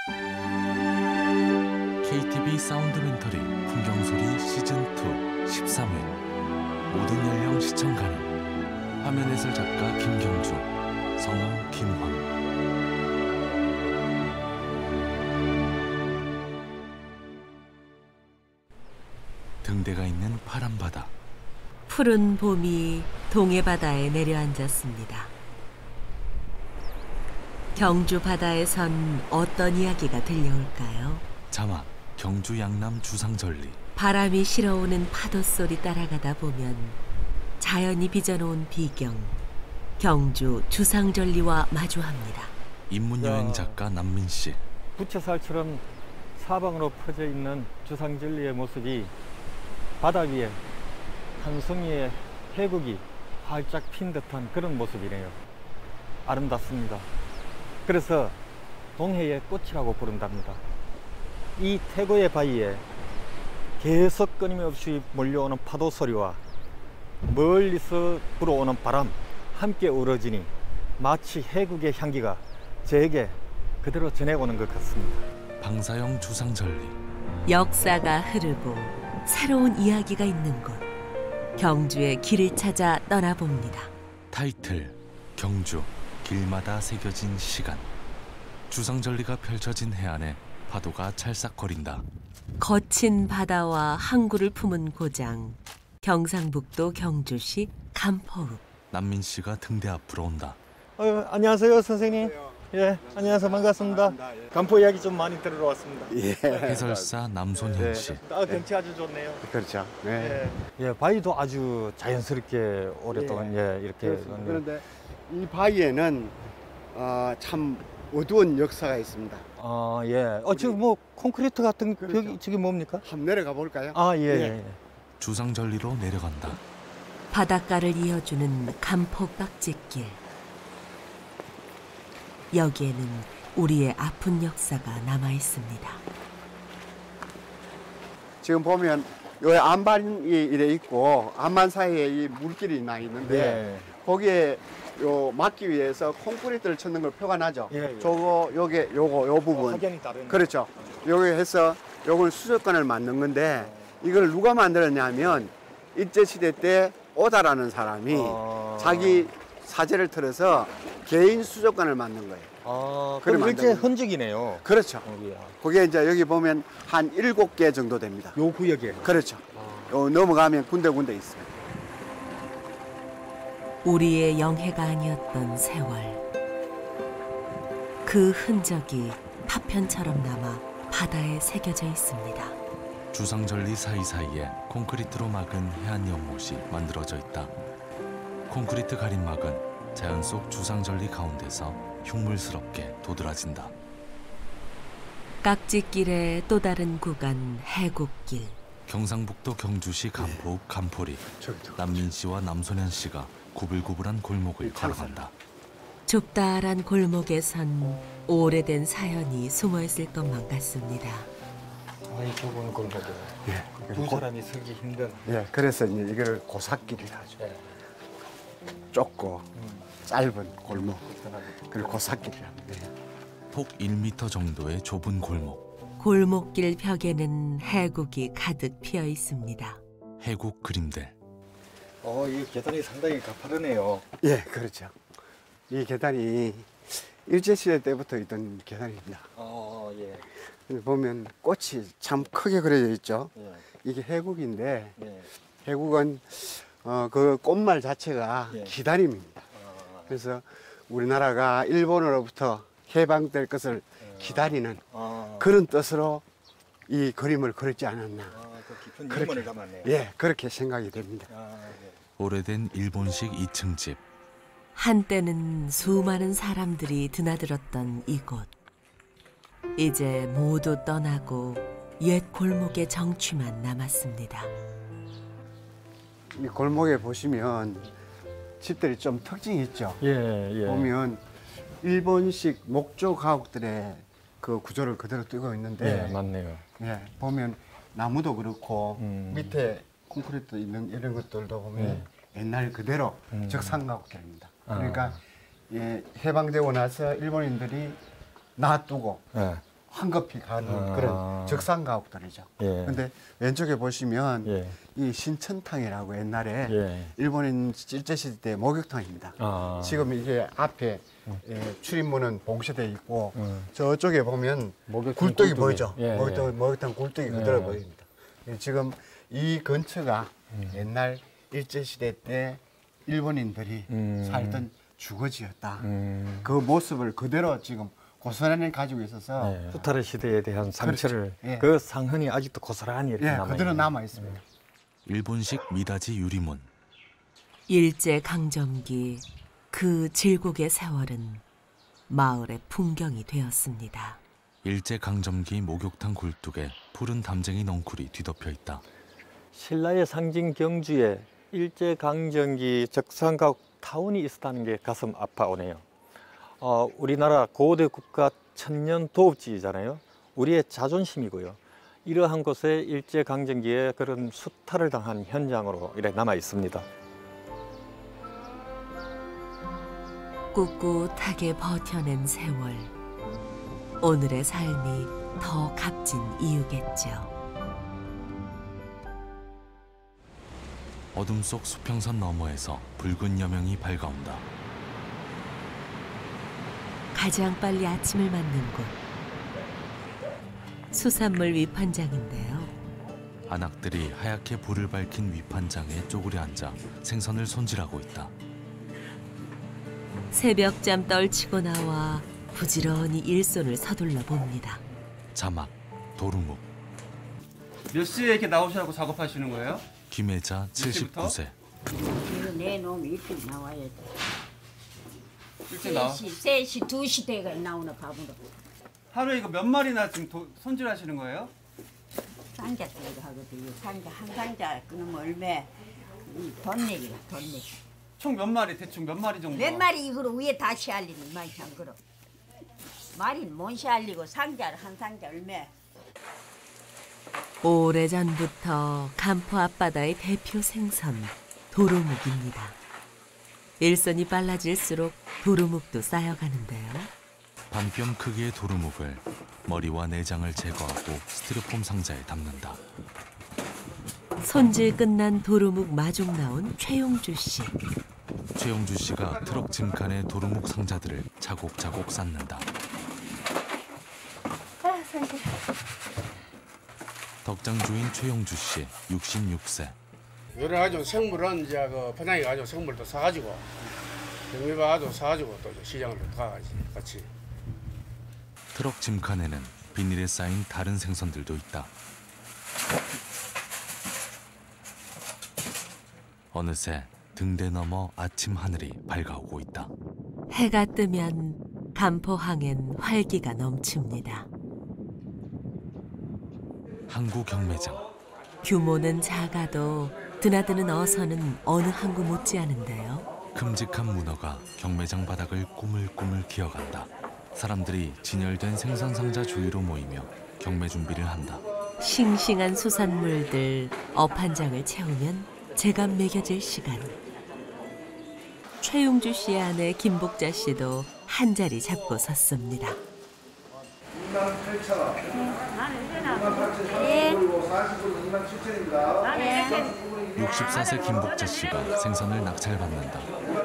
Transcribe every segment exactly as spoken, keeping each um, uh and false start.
케이티비 사운드멘터리 풍경소리 시즌이 십삼 회 모든 연령 시청 가능. 화면해설 작가 김경주, 성우 김황. 등대가 있는 파란 바다. 푸른 봄이 동해 바다에 내려앉았습니다. 경주 바다에선 어떤 이야기가 들려올까요? 자막 경주 양남 주상절리. 바람이 실어오는 파도 소리 따라가다 보면 자연이 빚어놓은 비경, 경주 주상절리와 마주합니다. 인문여행 작가 남민 씨. 부채살처럼 사방으로 퍼져 있는 주상절리의 모습이 바다 위에 한 송이의 해국이 활짝 핀 듯한 그런 모습이네요. 아름답습니다. 그래서 동해의 꽃이라고 부른답니다. 이 태고의 바위에 계속 끊임없이 몰려오는 파도 소리와 멀리서 불어오는 바람 함께 우러지니 마치 해국의 향기가 저에게 그대로 전해오는 것 같습니다. 방사형 주상절리. 역사가 흐르고 새로운 이야기가 있는 곳, 경주의 길을 찾아 떠나봅니다. 타이틀 경주 길마다 새겨진 시간. 주상절리가 펼쳐진 해안에 파도가 찰싹거린다. 거친 바다와 항구를 품은 고장, 경상북도 경주시 간포읍. 남민 씨가 등대 앞으로 온다. 어, 안녕하세요 선생님. 예, 안녕하세요. 반갑습니다. 간포 이야기 좀 많이 들으러 왔습니다. 예. 해설사 남손현 씨. 아, 경치 아주 좋네요. 그렇죠. 네. 예, 예 바위도 아주 자연스럽게 오랫동안 예, 예 이렇게. 그렇습니다. 그런데 이 바위에는 어, 참 어두운 역사가 있습니다. 아, 예. 어, 지금 뭐 콘크리트 같은 그렇죠. 벽이 저게 뭡니까? 한번 내려가 볼까요? 아, 예. 예. 예. 주상절리로 내려간다. 바닷가를 이어주는 간포깍지길. 여기에는 우리의 아픈 역사가 남아 있습니다. 지금 보면 요 안반이 이래 있고 안반 사이에 이 물길이 나 있는데 네. 거기에 요 막기 위해서 콘크리트를 쳤는 걸 표가 나죠. 예, 예. 저거 요게 요거 요 부분. 확연히 다른. 그렇죠. 여기 해서 요걸 수족관을 만든 건데 이걸 누가 만들었냐면 일제시대 때 오다라는 사람이 어... 자기 사제를 틀어서 개인 수족관을 만든 거예요. 아, 그래 그럼 일제 만든 흔적이네요. 그렇죠. 거기야. 그게 이제 여기 보면 한 일곱 개 정도 됩니다. 요 구역에. 그렇죠. 아. 요 넘어가면 군데군데 있어요. 우리의 영해가 아니었던 세월. 그 흔적이 파편처럼 남아 바다에 새겨져 있습니다. 주상절리 사이사이에 콘크리트로 막은 해안 연못이 만들어져 있다. 콘크리트 가림막은 자연 속 주상절리 가운데서 흉물스럽게 도드라진다. 깍지길의 또 다른 구간 해국길. 경상북도 경주시 간포읍 간포리. 남민 씨와 남손현 씨가 구불구불한 골목을 걸어간다. 좁다란 골목에선 오래된 사연이 숨어있을 것만 같습니다. 아이 좁은 골목에 예. 두 사람이 서기 힘든. 예. 그래서 이제 이걸 고삿길이라 하죠. 예. 좁고 음. 짧은 골목. 그리고 고삿길이라 합니다. 폭 일 미터 정도의 좁은 골목. 골목길 벽에는 해국이 가득 피어 있습니다. 해국 그림들. 어, 이 계단이 상당히 가파르네요. 예, 그렇죠. 이 계단이 일제시대 때부터 있던 계단입니다. 어, 예. 근데 보면 꽃이 참 크게 그려져 있죠. 예. 이게 해국인데 예. 해국은 어, 그 꽃말 자체가 예. 기다림입니다. 아, 그래서 우리나라가 일본으로부터 해방될 것을 기다리는 아, 그런 뜻으로 이 그림을 그렸지 않았나. 아, 그 깊은 그렇게. 유머를 담았네요. 예, 그렇게 생각이 됩니다. 아, 예. 오래된 일본식 이 층 집. 한때는 수많은 사람들이 드나들었던 이곳. 이제 모두 떠나고 옛 골목의 정취만 남았습니다. 이 골목에 보시면 집들이 좀 특징이 있죠. 예, 예. 보면 일본식 목조 가옥들의 그 구조를 그대로 띄고 있는데 예, 맞네요. 예, 보면 나무도 그렇고 음. 밑에 콘크리트 있는 이런 것들도 보면 옛날 그대로 음. 적상가옥들입니다. 아. 그러니까 예, 해방되고 나서 일본인들이 놔두고 예. 황급히 가는 아. 그런 적산 가옥들이죠. 예. 근데 왼쪽에 보시면 예. 이 신천탕이라고 옛날에 예. 일본인 일제시대 때 목욕탕입니다. 아. 지금 이게 앞에 예, 출입문은 봉쇄되어 있고 음. 저쪽에 보면 목욕탕 굴뚝이 굴뚝이. 보이죠. 예, 목욕탕, 예. 목욕탕 굴뚝이 그대로 예. 보입니다. 예, 지금 이 근처가 음. 옛날 일제시대 때 일본인들이 음. 살던 주거지였다. 음. 그 모습을 그대로 지금 고스란히 가지고 있어서 예. 후타르 시대에 대한 상처를 그렇죠. 예. 그 상흔이 아직도 고스란히 이렇게 예, 남아 그대로 있는. 남아 있습니다. 일본식 미다지 유리문. 일제 강점기 그 질곡의 세월은 마을의 풍경이 되었습니다. 일제 강점기 목욕탕 굴뚝에 푸른 담쟁이 넝쿨이 뒤덮여 있다. 신라의 상징 경주에 일제 강점기 적산가옥 타운이 있었다는 게 가슴 아파오네요. 어, 우리나라 고대 국가 천년 도읍지잖아요. 우리의 자존심이고요. 이러한 곳에 일제 강점기에 그런 수탈을 당한 현장으로 이렇게 남아 있습니다. 꿋꿋하게 버텨낸 세월. 오늘의 삶이 더 값진 이유겠죠. 어둠 속 수평선 너머에서 붉은 여명이 밝아온다. 가장 빨리 아침을 맞는 곳. 수산물 위판장인데요. 안악들이 하얗게 불을 밝힌 위판장에 쪼그려 앉아 생선을 손질하고 있다. 새벽잠 떨치고 나와 부지런히 일손을 서둘러 봅니다. 자막, 도루묵. 몇 시에 이렇게 나오셔서 작업하시는 거예요? 김혜자 칠십구 세. 이거 내놓으면 일찍 나와야 돼. 일찍 나와. 세 시, 세 시, 두 시 대가 나오나 밥으로. 하루에 이거 몇 마리나 지금 도, 손질하시는 거예요? 상자 쓰고 하거든요. 상자, 한 상자 끊으면 얼마? 이 돈 내기라, 돈 내기. 총 몇 마리, 대충 몇 마리 정도? 몇 마리 이거로 위에 다 씨알리는 많이 한 거로. 마리는 못 씨알리고 상자를 한 상자 얼마? 오래전부터 간포 앞바다의 대표 생선 도루묵입니다. 일손이 빨라질수록 도루묵도 쌓여가는데요. 반뼘 크기의 도루묵을 머리와 내장을 제거하고 스티로폼 상자에 담는다. 손질 끝난 도루묵 마중 나온 최용주 씨. 최용주 씨가 트럭 짐칸에 도루묵 상자들을 차곡차곡 쌓는다. 덕장 주인 최용주 씨 육십육 세. 여러 가지 생물은 이제 그 포장해 가지고 생물도 사가지고 경비봐도 사가지고 또 이제 시장으로 가가지 같이. 트럭 짐칸에는 비닐에 쌓인 다른 생선들도 있다. 어느새 등대 너머 아침 하늘이 밝아오고 있다. 해가 뜨면 간포항엔 활기가 넘칩니다. 항구 경매장. 규모는 작아도 드나드는 어선은 어느 항구 못지않은데요. 큼직한 문어가 경매장 바닥을 꾸물꾸물 기어간다. 사람들이 진열된 생선 상자 주위로 모이며 경매 준비를 한다. 싱싱한 수산물들 업 한 장을 채우면 제값 매겨질 시간. 최용주 씨의 아내 김복자 씨도 한 자리 잡고 섰습니다. 육십사 세 김복자 씨가 생선을 낙찰받는다.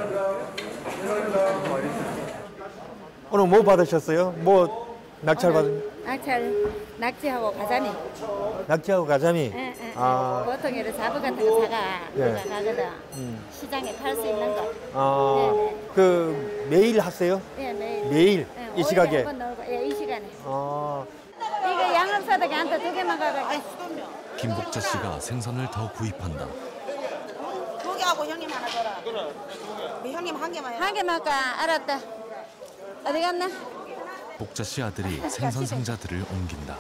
오늘 뭐 받으셨어요? 뭐 낙찰 받은? 낙찰, 낙지하고 가자미. 낙지하고 가자미. 예, 예. 아, 보통 이런 잡어 같은 거 사가 예. 우리가 가거든. 음. 시장에 팔 수 있는 거. 아, 네, 그 매일 하세요? 예, 매일. 매일 예, 이 시각에. 오일에 한번 넣고, 예, 이 시간에. 아, 이거 양념사덕에 한테 두 개만 가갈게. 김복자 씨가 생선을 더 구입한다. 두 개하고 형님 하나 줘라. 네 형님 한 개만 해라. 한 개만 가. 알았다. 어디 갔나? 복자 씨 아들이 생선 상자들을 옮긴다.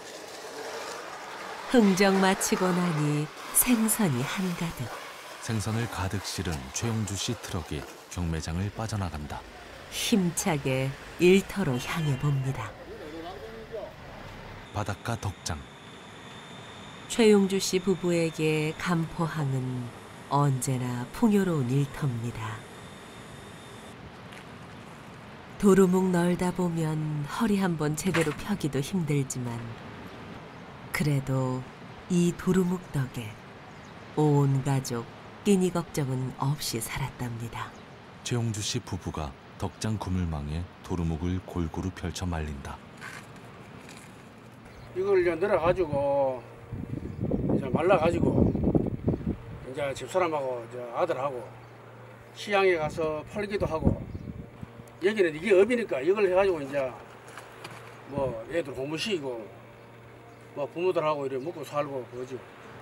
흥정 마치고 나니 생선이 한가득. 생선을 가득 실은 최용주 씨 트럭이 경매장을 빠져나간다. 힘차게 일터로 향해 봅니다. 바닷가 덕장. 최용주 씨 부부에게 간포항은 언제나 풍요로운 일터입니다. 도루묵 널다 보면 허리 한번 제대로 펴기도 힘들지만 그래도 이 도루묵 덕에 온 가족 끼니 걱정은 없이 살았답니다. 최용주 씨 부부가 덕장 그물망에 도루묵을 골고루 펼쳐 말린다. 이걸 이제 늘어가지고 이제 말라가지고 이제 집사람하고 이제 아들하고 시장에 가서 팔기도 하고 여기는 이게 업이니까 이걸 해가지고 이제 뭐 애들 공부 시키고 뭐 부모들하고 이렇게 먹고 살고 그러죠.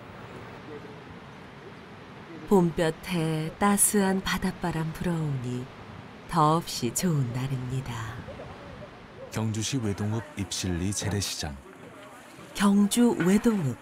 봄볕에 따스한 바닷바람 불어오니 더없이 좋은 날입니다. 경주시 외동읍 입실리 재래시장. 경주 외동읍.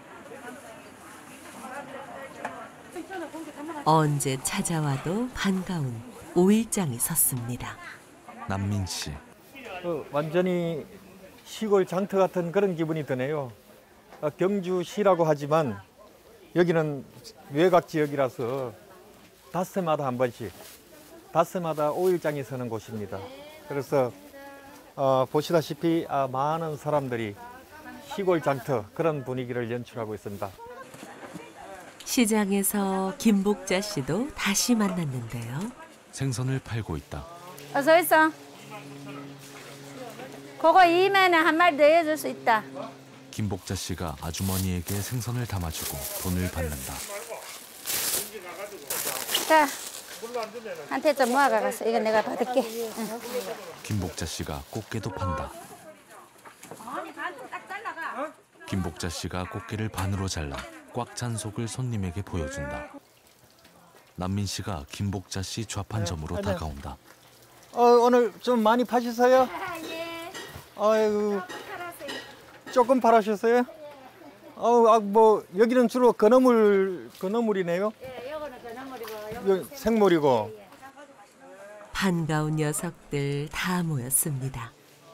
언제 찾아와도 반가운 오일장이 섰습니다. 남민 씨. 어, 완전히 시골 장터 같은 그런 기분이 드네요. 어, 경주시라고 하지만 여기는 외곽 지역이라서 닷새마다 한 번씩, 닷새마다 오일장이 서는 곳입니다. 그래서 어, 보시다시피 아, 많은 사람들이 시골 장터 그런 분위기를 연출하고 있습니다. 시장에서 김복자 씨도 다시 만났는데요. 생선을 팔고 있다. 어서 있어. 그거 이면은 한 마리 더 해줄 수 있다. 김복자 씨가 아주머니에게 생선을 담아주고 돈을 받는다. 자, 한테 좀 모아가서 이거 내가 받을게. 응. 김복자 씨가 꽃게도 판다. 김복자 씨가 꽃게를 반으로 잘라 꽉 찬 속을 손님에게 보여준다. 남민 씨가 김복자 씨 좌판점으로 네, 다가온다. 어, 오늘 좀 많이 파셨어요? 아, 예. 아이고, 조금 팔으셨어요? 어, 아, 뭐 여기는 주로 건어물, 건어물이네요. 예, 요거는 그나물이고, 요 생물이고. 반가운 녀석들 다 모였습니다.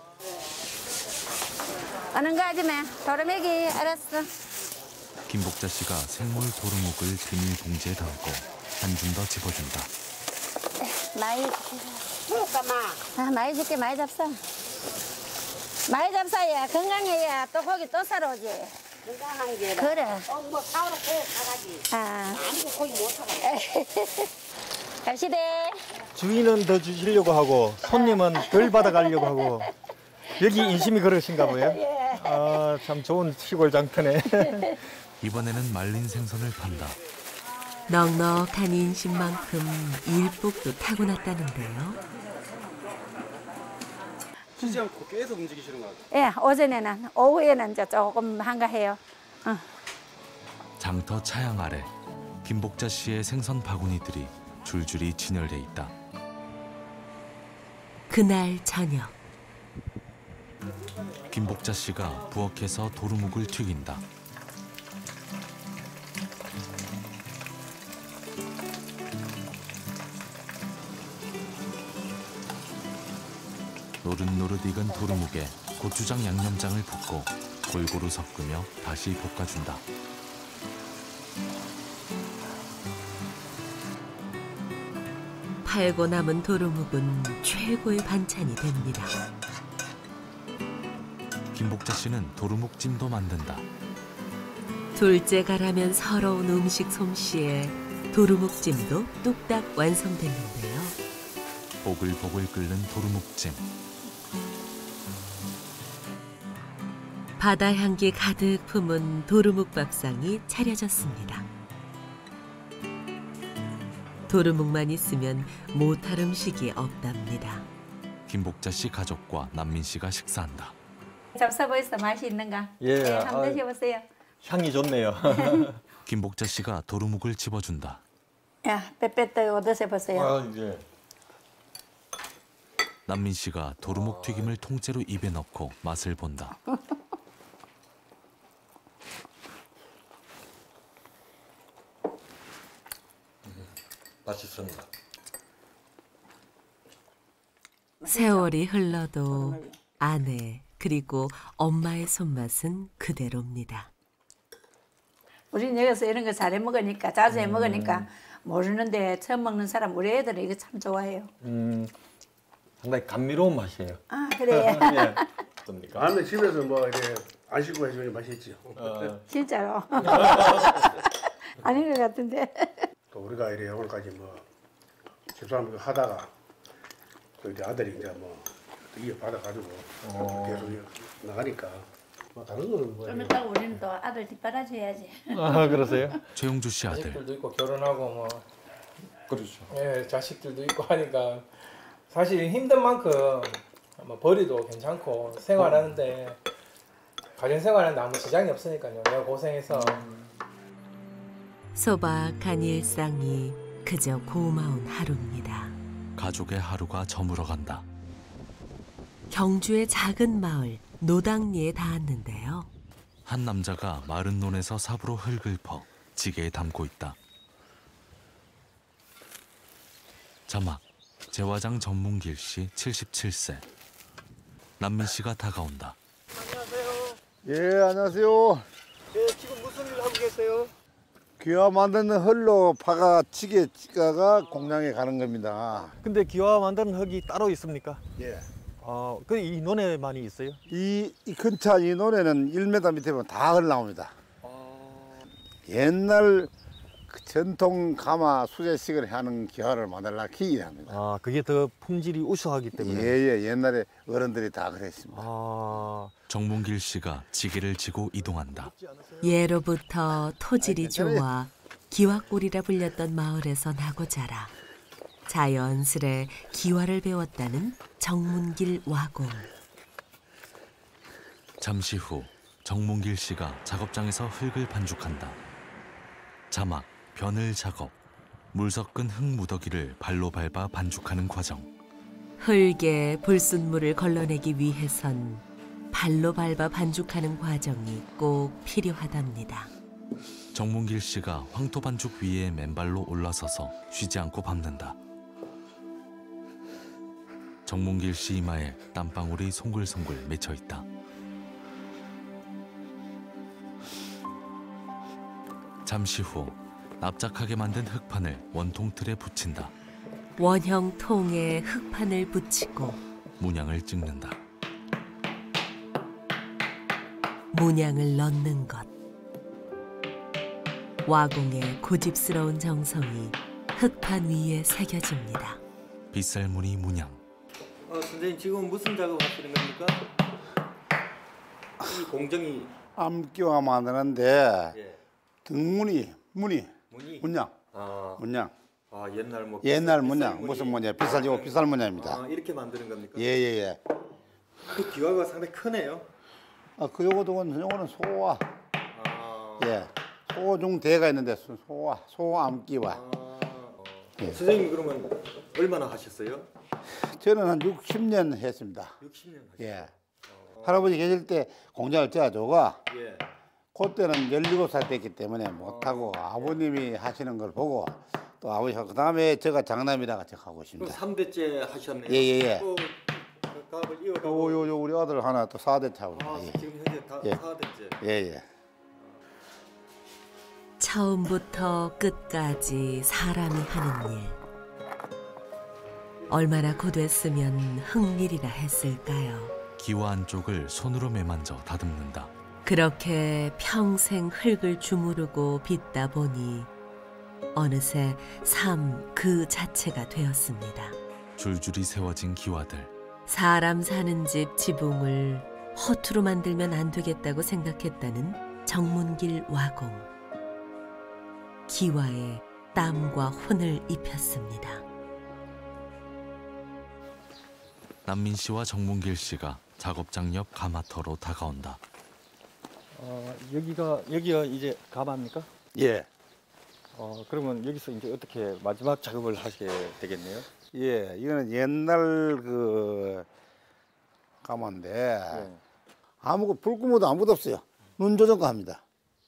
어느 거 하지 마. 도루묵이 알았어. 김복자 씨가 생물 도루묵을 비닐 봉지에 담고 한 줌 더 집어준다. 많이 아, 많이 줄게. 많이 잡숴. 많이 잡숴야 건강해야 또 고기 또 사러 오지. 건강한 게. 그래. 어, 뭐 사오라 꼭 가가지. 아, 아니고 고기 못 사가. 갑시다. 주인은 더 주시려고 하고 손님은 덜 받아가려고 하고 여기 인심이 그러신가 봐요. 아, 참 좋은 시골 장터네. 이번에는 말린 생선을 판다. 넉넉한 인심만큼 일복도 타고났다는데요. 쉬지 않고 계속 움직이시는 것 같아요. 예, 오전에는 오후에는 이제 조금 한가해요. 응. 장터 차양 아래 김복자 씨의 생선 바구니들이 줄줄이 진열돼 있다. 그날 저녁 김복자 씨가 부엌에서 도루묵을 튀긴다. 노릇노릇 익은 도루묵에 고추장 양념장을 붓고 골고루 섞으며 다시 볶아준다. 팔고 남은 도루묵은 최고의 반찬이 됩니다. 김복자 씨는 도루묵찜도 만든다. 둘째가라면 서러운 음식 솜씨에 도루묵찜도 뚝딱 완성됐는데요. 보글보글 끓는 도루묵찜. 바다 향기 가득 품은 도루묵 밥상이 차려졌습니다. 도루묵만 있으면 못할 음식이 없답니다. 김복자 씨 가족과 남민 씨가 식사한다. 잡숴 보이소. 맛이 있는가? 예, 네, 한번 아, 드셔보세요. 향이 좋네요. 김복자 씨가 도루묵을 집어준다. 야, 빼빼 떠고 드셔보세요. 아, 예. 남민 씨가 도루묵 튀김을 통째로 입에 넣고 맛을 본다. 맛있습니다. 세월이 흘러도 아내 그리고 엄마의 손맛은 그대로입니다. 우리는 여기서 이런 거 잘해 먹으니까 자주 해 먹으니까 모르는데 처음 먹는 사람 우리 애들은 이거 참 좋아해요. 음, 상당히 감미로운 맛이에요. 아 그래. 예. 어떻습니까? 다음에 집에서 뭐 이렇게 안 씻고 해주면 맛있지요. 어. 진짜로. 아닌 것 같은데. 또 우리가 이래 오늘까지 뭐 집사람 하다가 또 이제 아들이 이제 뭐 이어 받아가지고 계속 나가니까 뭐 다른 거는 뭐 좀 이따 우리는 또 아들 뒷바라지 해야지. 아 그러세요? 최용주 씨 아들. 자식들도 있고 결혼하고 뭐 그렇죠. 예, 자식들도 있고 하니까 사실 힘든 만큼 뭐 벌이도 괜찮고 생활하는데 가정 생활하는데 아무 지장이 없으니까요. 내가 고생해서 소박한 일상이 그저 고마운 하루입니다. 가족의 하루가 저물어간다. 경주의 작은 마을 노당리에 닿았는데요. 한 남자가 마른 논에서 삽으로 흙을 퍼 지게에 담고 있다. 자막, 재화장 전문길 씨 칠십칠 세. 남민 씨가 다가온다. 예, 안녕하세요. 예, 지금 무슨 일 하고 계세요? 귀화 만드는 흙로 파가 치게 찍어가 공장에 가는 겁니다. 근데 기와 만드는 흙이 따로 있습니까? 예. 아, 그 이 논에 많이 있어요? 이, 이 근처 이 논에는 일 미터 밑에 보면 다 흙 나옵니다. 옛날 그 전통 가마 수제식을 하는 기화를 만들라 기이합니다. 아, 그게 더 품질이 우수하기 때문에. 예, 예. 옛날에 어른들이 다 그랬습니다. 아, 정문길 씨가 지게를 지고 이동한다. 예로부터 토질이 좋아 기와골이라 불렸던 마을에서 나고 자라 자연스레 기와를 배웠다는 정문길 와공. 잠시 후 정문길 씨가 작업장에서 흙을 반죽한다. 자막, 변을 작업. 물 섞은 흙 무더기를 발로 밟아 반죽하는 과정. 흙에 불순물을 걸러내기 위해선 발로 밟아 반죽하는 과정이 꼭 필요하답니다. 정문길 씨가 황토 반죽 위에 맨발로 올라서서 쉬지 않고 밟는다. 정문길 씨 이마에 땀방울이 송글송글 맺혀 있다. 잠시 후 납작하게 만든 흙판을 원통 틀에 붙인다. 원형 통에 흙판을 붙이고 문양을 찍는다. 문양을 넣는 것. 와공의 고집스러운 정성이 흙판 위에 새겨집니다. 빗살무늬 문양. 어, 선생님 지금 무슨 작업하시는 겁니까? 이 공정이 암기와 만드는데 예. 등무늬, 무늬, 문이 문양, 아, 문양. 아 옛날 뭐 옛날 빗살 문양, 무늬. 무슨 문양? 비쌀 요 비쌀 문양입니다. 아, 이렇게 만드는 겁니까? 예, 예, 예. 그 기와가 상당히 크네요. 아, 그 요거는 요거는 소화. 아, 예. 소중 대가 있는데 소- 소화, 소암기와. 아, 예. 선생님 그러면 얼마나 하셨어요? 저는 한 육십 년 했습니다. 육십 년 하셨어요. 예. 할아버지 계실 때 공장을 째줘가 예. 그때는 열일곱 살 됐기 때문에 못하고 아버님이 하시는 걸 보고 또 아버지가 그 다음에 제가 장남이라 같이 하고 그럼 있습니다. 삼 대째 하셨네요. 예, 예, 예. 또 그 가업을 이어가고. 요, 요, 요 우리 아들 하나 또 사 대 차고. 아, 예. 지금 현재 다 예. 사 대째. 예, 예. 처음부터 끝까지 사람이 하는 일. 얼마나 고됐으면 흙일이라 했을까요? 기와 안쪽을 손으로 매만져 다듬는다. 그렇게 평생 흙을 주무르고 빚다 보니 어느새 삶 그 자체가 되었습니다. 줄줄이 세워진 기와들. 사람 사는 집 지붕을 허투루 만들면 안 되겠다고 생각했다는 정문길 와공. 기와에 땀과 혼을 입혔습니다. 남민 씨와 정문길 씨가 작업장 옆 가마터로 다가온다. 어, 여기가 여기가 이제 가마입니까? 예. 어, 그러면 여기서 이제 어떻게 마지막 작업을 하게 되겠네요? 예. 이거는 옛날 그 가마인데 예. 아무거 불구모도 아무것도 없어요. 눈 조정과 합니다.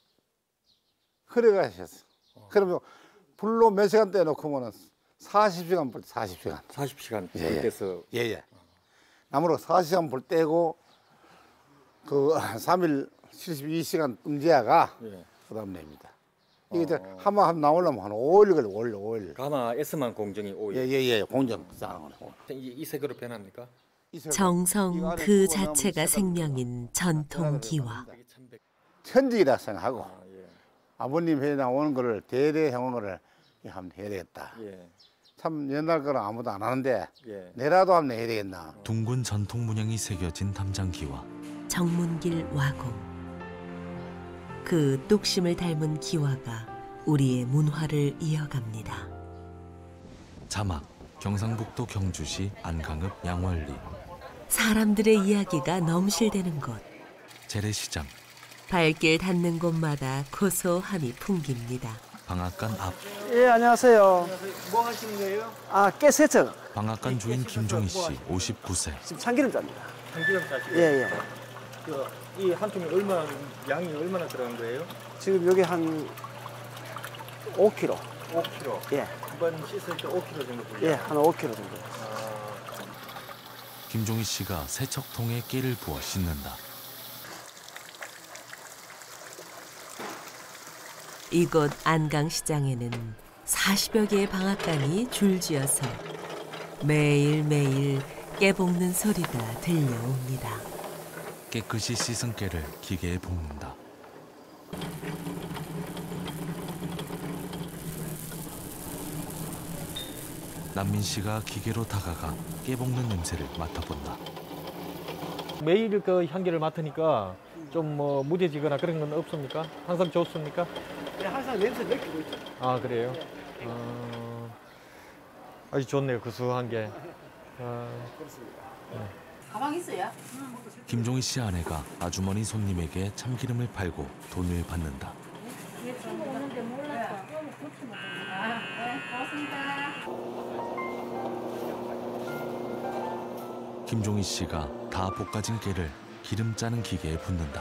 흐려가 하셨어. 그러면 불로 몇 시간 떼놓고면은 사십 시간 불 사십 시간. 사십 시간 예, 예. 떼서 예, 예. 나무로 사십 시간 불 떼고 그 삼 일 칠십이 시간 뜸지야가 예. 그다음 냅니다. 이게 어. 한번 한번 나오려면 한 오 일 걸려, 오 일, 오 일. 가마 S만 공정이 오 일. 예예예, 공정 쌓아놓은 거. 이, 이 색으로 변합니까? 정성 그 자체가 생명인 전통 기와. 천직이라 생각하고 아버님 해 나오는 거를 대대 해온 거를 한번 해야 되겠다. 예. 참 옛날 거는 아무도 안 하는데 예. 내라도 한번 해야 되겠나. 둥근 전통 문양이 새겨진 담장기와 정문길 와공. 그 뚝심을 닮은 기와가 우리의 문화를 이어갑니다. 자막 경상북도 경주시 안강읍 양월리 사람들의 이야기가 넘실대는 곳. 재래시장 발길 닿는 곳마다 고소함이 풍깁니다. 방앗간 앞 예, 안녕하세요. 뭐 하시는 거예요? 아, 깨 세척. 방앗간 주인 김종희 씨 오십구 세. 지금 참기름짜입니다. 참기름 짜시고. 예, 예. 그, 이 한 통에 얼마 양이 얼마나 들어간 거예요? 지금 여기 한 오 킬로그램. 오 킬로그램. 예. 한 번 씻을 때 오 킬로그램 정도 들어요? 예, 한 오 킬로그램 정도. 아, 김종희 씨가 세척통에 깨를 부어 씻는다. 이곳 안강시장에는 사십여 개의 방앗간이 줄지어서 매일매일 깨 볶는 소리가 들려옵니다. 깨끗이 씻은 깨를 기계에 볶는다. 남민 씨가 기계로 다가가 깨 볶는 냄새를 맡아본다. 매일 그 향기를 맡으니까 좀 뭐 무뎌지거나 그런 건 없습니까? 항상 좋습니까? 예, 항상 냄새 느끼고 있죠. 아 그래요? 어, 아주 좋네요. 구수한 게. 아, 그렇습니다. 네. 가방 있어요? 김종희 씨 아내가 아주머니 손님에게 참기름을 팔고 돈을 받는다. 친구 오는데 몰랐어. 아, 네, 고맙습니다. 김종희 씨가 다 볶아진 깨를 기름 짜는 기계에 붓는다.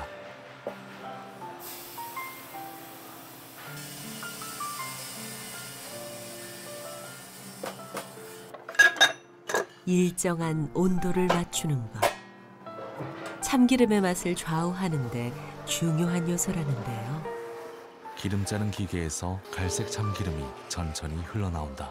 일정한 온도를 맞추는 것. 참기름의 맛을 좌우하는데 중요한 요소라는데요. 기름 짜는 기계에서 갈색 참기름이 천천히 흘러나온다.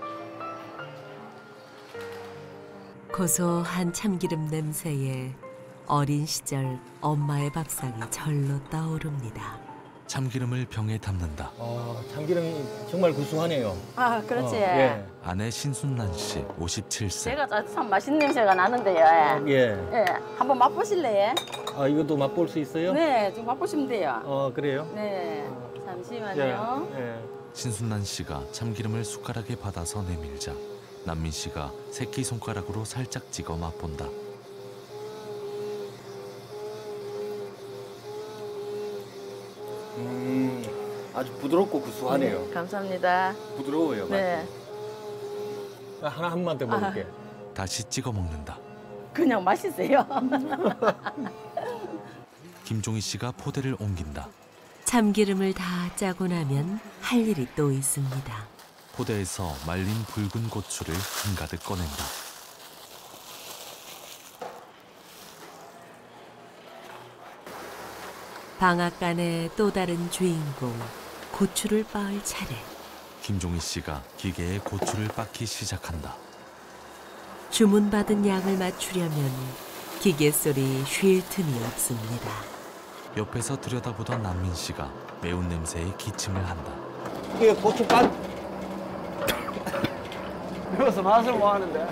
고소한 참기름 냄새에 어린 시절 엄마의 밥상이 절로 떠오릅니다. 참기름을 병에 담는다. 어, 참기름이 정말 구수하네요. 아, 그렇지. 어, 예. 아내 신순란 씨 오십칠 세. 제가 참 맛있는 냄새가 나는데요. 예. 예, 한번 맛보실래요? 아 이것도 맛볼 수 있어요? 네, 좀 맛보시면 돼요. 어 그래요? 네, 잠시만요. 예. 예. 신순란 씨가 참기름을 숟가락에 받아서 내밀자 남민 씨가 새끼 손가락으로 살짝 찍어 맛본다. 음, 아주 부드럽고 구수하네요. 네, 감사합니다. 부드러워요. 네. 맛이. 하나 한 번만 더 먹을게. 다시 찍어 먹는다. 그냥 맛있어요. 김종희 씨가 포대를 옮긴다. 참기름을 다 짜고 나면 할 일이 또 있습니다. 포대에서 말린 붉은 고추를 한가득 꺼낸다. 방앗간의 또 다른 주인공, 고추를 빻을 차례. 김종희 씨가 기계에 고추를 빻기 시작한다. 주문받은 양을 맞추려면 기계 소리 쉴 틈이 없습니다. 옆에서 들여다보던 남민 씨가 매운 냄새에 기침을 한다. 이게 고추 빻. 매워서 맛을 못 하는데.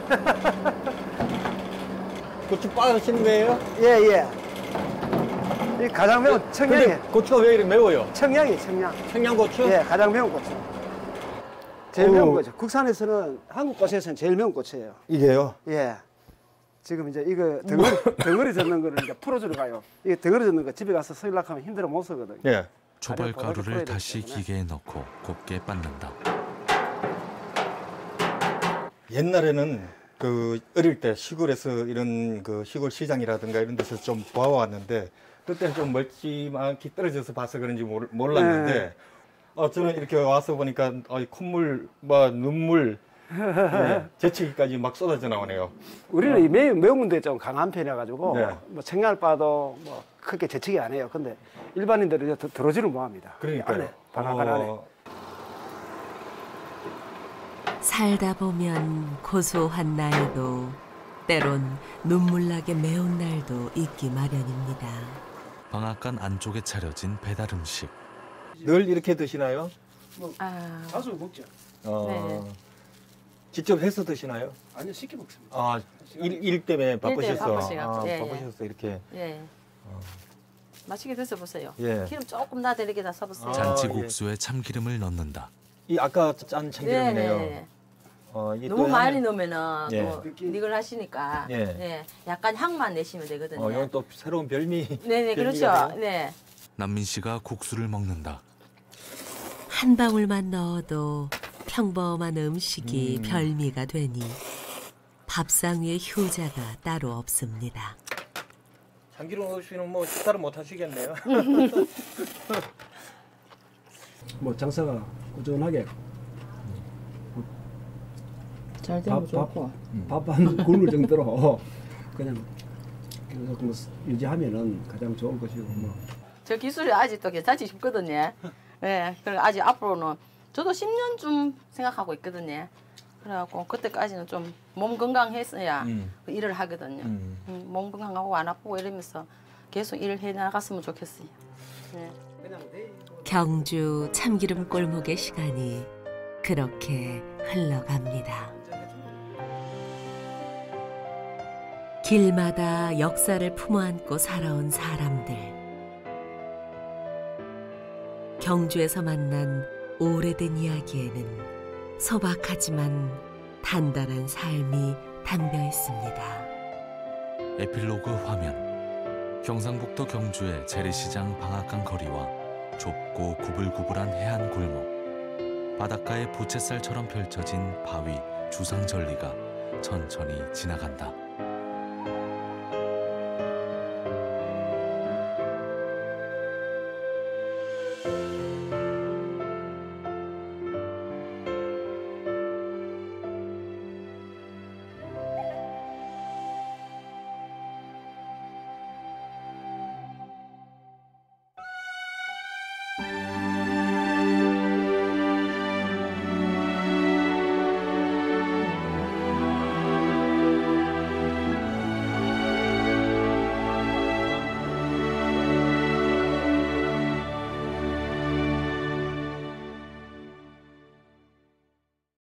고추 빻으시는 거예요? 예, 예. 이 가장 매운 청양이. 근데 고추가 왜 이렇게 매워요? 청양이, 청양. 청양고추? 예, 가장 매운 고추. 제일 어우. 매운 거죠. 국산에서는 한국 고추에서는 제일 매운 고추예요. 이게요? 예. 지금 이제 이거 덩어리, 덩어리 젓는 거를 이제 풀어주러 가요. 이게 덩어리 젓는 거 집에 가서 쓰려고 하면 힘들어 못 쓰거든요. 예. 초벌가루를 다시 기계에 넣고 곱게 빻는다. 옛날에는 그 어릴 때 시골에서 이런 그 시골 시장이라든가 이런 데서 좀 보아왔는데 그때는 좀 멀찌감치 떨어져서 봐서 그런지 몰, 몰랐는데 네. 어 저는 이렇게 와서 보니까 어, 콧물, 뭐 눈물 네, 재치기까지 막 쏟아져 나오네요. 우리는 이 매운, 매운 건데 좀 강한 편이라 가지고 네. 뭐 생각을 봐도 뭐 크게 재치기 안 해요. 근데 일반인들은 이제 들어지를 못합니다. 그러니까요. 안에, 방앗간 안에. 어, 살다 보면 고소한 날도 때론 눈물나게 매운 날도 있기 마련입니다. 방앗간 안쪽에 차려진 배달 음식. 늘 이렇게 드시나요? 아, 자주 먹죠. 어, 네. 직접 해서 드시나요? 아니요, 시켜 먹습니다. 아, 일, 일 때문에 바쁘셔서. 바쁘셔갖고, 아, 예, 예. 바쁘셔서 이렇게. 예. 맛있게 드셔보세요. 예. 기름 조금 나도 이렇게 다 써보세요. 잔치국수에 참기름을 넣는다. 이 아까 짠 참기름이네요. 네, 네. 어, 이게 너무 또 많이 향- 넣으면은 예. 또 닉을 하시니까 예. 예. 약간 향만 내시면 되거든요. 어, 이건 또 새로운 별미. 네네 별미가 그렇죠. 돼요? 네. 남민 씨가 국수를 먹는다. 한 방울만 넣어도 평범한 음식이 음. 별미가 되니 밥상 위에 효자가 따로 없습니다. 참기름 없이는 뭐 식사를 못 하시겠네요. 뭐 장사가 꾸준하게 잘 밥, 밥, 밥한 굶을 정도로 그냥 계속 뭐 유지하면은 가장 좋은 것이고 뭐. 저 기술이 아직도 괜찮지 싶거든요. 네. 그래 아직 앞으로는 저도 십 년쯤 생각하고 있거든요. 그래갖고 그때까지는 좀 몸 건강했어야 음. 그 일을 하거든요. 음. 음, 몸 건강하고 안 아프고 이러면서 계속 일을 해 나갔으면 좋겠어요. 네. 경주 참기름 골목의 시간이 그렇게 흘러갑니다. 길마다 역사를 품어안고 살아온 사람들. 경주에서 만난 오래된 이야기에는 소박하지만 단단한 삶이 담겨 있습니다. 에필로그 화면. 경상북도 경주의 재래시장 방앗간 거리와 좁고 구불구불한 해안 골목. 바닷가에 부채살처럼 펼쳐진 바위, 주상절리가 천천히 지나간다.